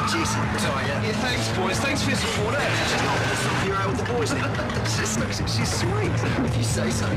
Cheers. Sorry, yeah. Thanks, boys. Thanks for your support. She's not the stuff you're out with the boys. She's sweet, if you say so.